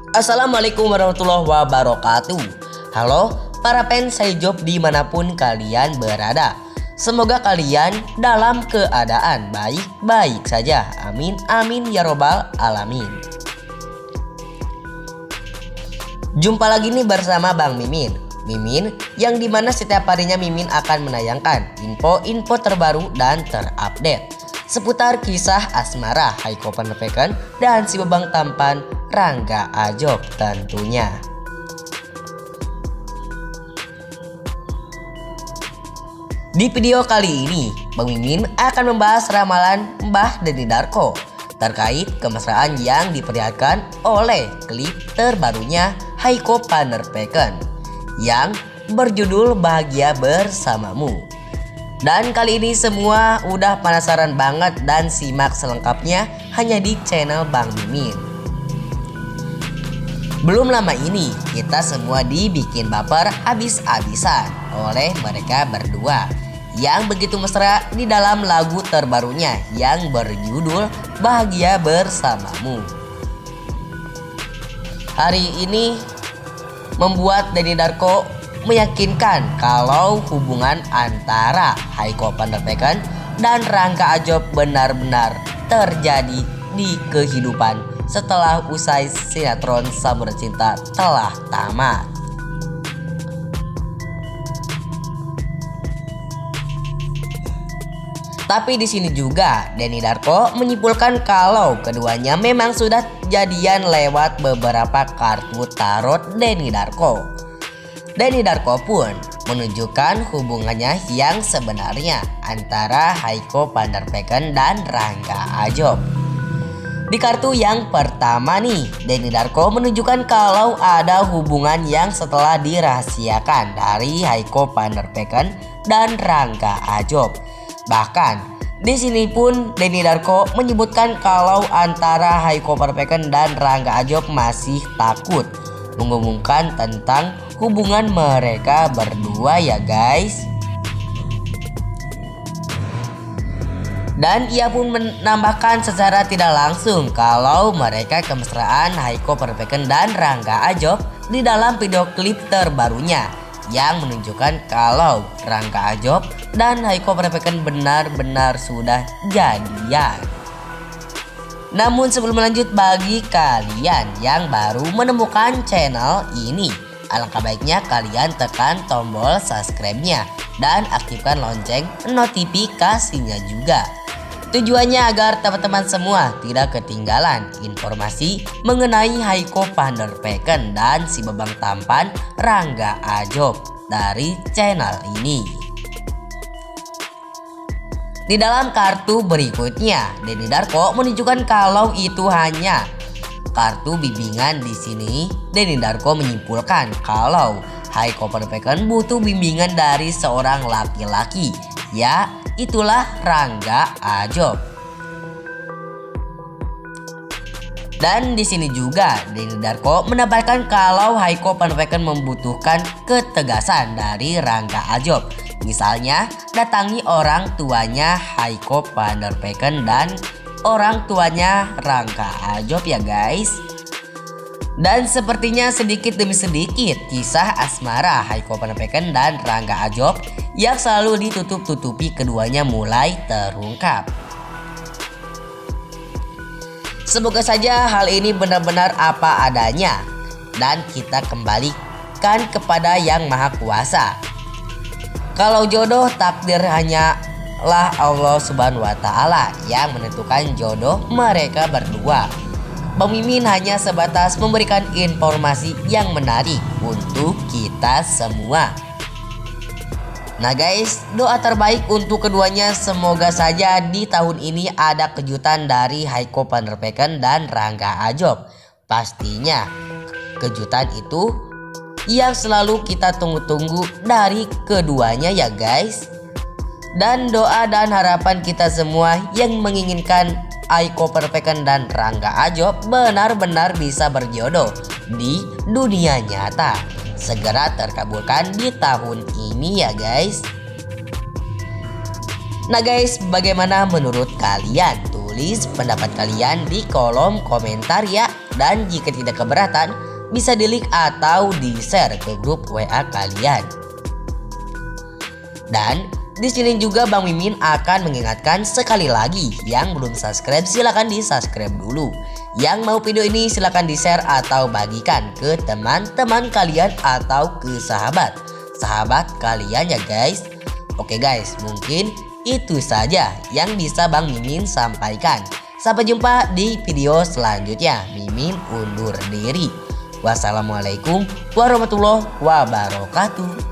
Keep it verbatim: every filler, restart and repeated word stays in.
Assalamualaikum warahmatullahi wabarakatuh. Halo para fans Haijob dimanapun kalian berada. Semoga kalian dalam keadaan baik-baik saja. Amin amin ya robbal alamin. Jumpa lagi nih bersama Bang Mimin. Mimin yang dimana setiap harinya Mimin akan menayangkan info-info terbaru dan terupdate seputar kisah asmara Haiko Panderpeken dan si babang tampan Rangga Ajob tentunya. Di video kali ini Bang Mimin akan membahas ramalan Mbah Denny Darko terkait kemesraan yang diperlihatkan oleh klip terbarunya Haiko Panderpeken yang berjudul Bahagia Bersamamu. Dan kali ini semua udah penasaran banget dan simak selengkapnya hanya di channel Bang Mimin. Belum lama ini kita semua dibikin baper abis-abisan oleh mereka berdua yang begitu mesra di dalam lagu terbarunya yang berjudul Bahagia Bersamamu. Hari ini membuat Denny Darko meyakinkan kalau hubungan antara Haiko Panderpeken dan Rangga Ajob benar-benar terjadi di kehidupan setelah usai sinetron Samudra Cinta telah tamat. Tapi di sini juga Denny Darko menyimpulkan kalau keduanya memang sudah jadian lewat beberapa kartu tarot Denny Darko. Denny Darko pun menunjukkan hubungannya yang sebenarnya antara Haiko Panderpeken dan Rangga Ajob. Di kartu yang pertama nih, Denny Darko menunjukkan kalau ada hubungan yang setelah dirahasiakan dari Haiko Panderpeken dan Rangga Ajob. Bahkan di sini pun Denny Darko menyebutkan kalau antara Haiko Panderpeken dan Rangga Ajob masih takut mengumumkan tentang hubungan mereka berdua ya guys. Dan ia pun menambahkan secara tidak langsung kalau mereka kemesraan Haiko Panderpeken dan Rangga Ajob di dalam video klip terbarunya yang menunjukkan kalau Rangga Ajob dan Haiko Panderpeken benar-benar sudah jadian. Namun sebelum lanjut, bagi kalian yang baru menemukan channel ini, alangkah baiknya kalian tekan tombol subscribe-nya dan aktifkan lonceng notifikasinya juga. Tujuannya agar teman-teman semua tidak ketinggalan informasi mengenai Haiko Panderpeken dan si babang tampan Rangga Ajob dari channel ini. Di dalam kartu berikutnya, Denny Darko menunjukkan kalau itu hanya kartu bimbingan. Di sini Denny Darko menyimpulkan kalau Haiko Panderpeken butuh bimbingan dari seorang laki-laki, ya itulah Rangga Ajob. Dan di sini juga Denny Darko menambahkan kalau Haiko Panderpeken membutuhkan ketegasan dari Rangga Ajob. Misalnya datangi orang tuanya Haiko Panderpeken dan orang tuanya Rangga Ajob ya guys. Dan sepertinya sedikit demi sedikit kisah asmara Haiko Panderpeken dan Rangga Ajob yang selalu ditutup-tutupi keduanya mulai terungkap. Semoga saja hal ini benar-benar apa adanya dan kita kembalikan kepada Yang Maha Kuasa. Kalau jodoh takdir hanyalah Allah Subhanahu wa Ta'ala yang menentukan jodoh mereka berdua. Bang Mimin hanya sebatas memberikan informasi yang menarik untuk kita semua. Nah guys, doa terbaik untuk keduanya, semoga saja di tahun ini ada kejutan dari Haiko Panderpeken dan Rangga Ajob. Pastinya kejutan itu yang selalu kita tunggu-tunggu dari keduanya ya guys. Dan doa dan harapan kita semua yang menginginkan Haiko Panderpeken dan Rangga Ajob benar-benar bisa berjodoh di dunia nyata segera terkabulkan di tahun ini ya guys. Nah guys, bagaimana menurut kalian? Tulis tulis pendapat kalian di kolom komentar ya. Dan jika tidak keberatan, bisa di-like atau di-share ke grup W A kalian. Dan di sini juga Bang Mimin akan mengingatkan sekali lagi, yang belum subscribe silahkan di-subscribe dulu. Yang mau video ini silahkan di-share atau bagikan ke teman-teman kalian atau ke sahabat-sahabat kalian ya guys. Oke guys, mungkin itu saja yang bisa Bang Mimin sampaikan. Sampai jumpa di video selanjutnya. Mimin undur diri. Wassalamualaikum warahmatullahi wabarakatuh.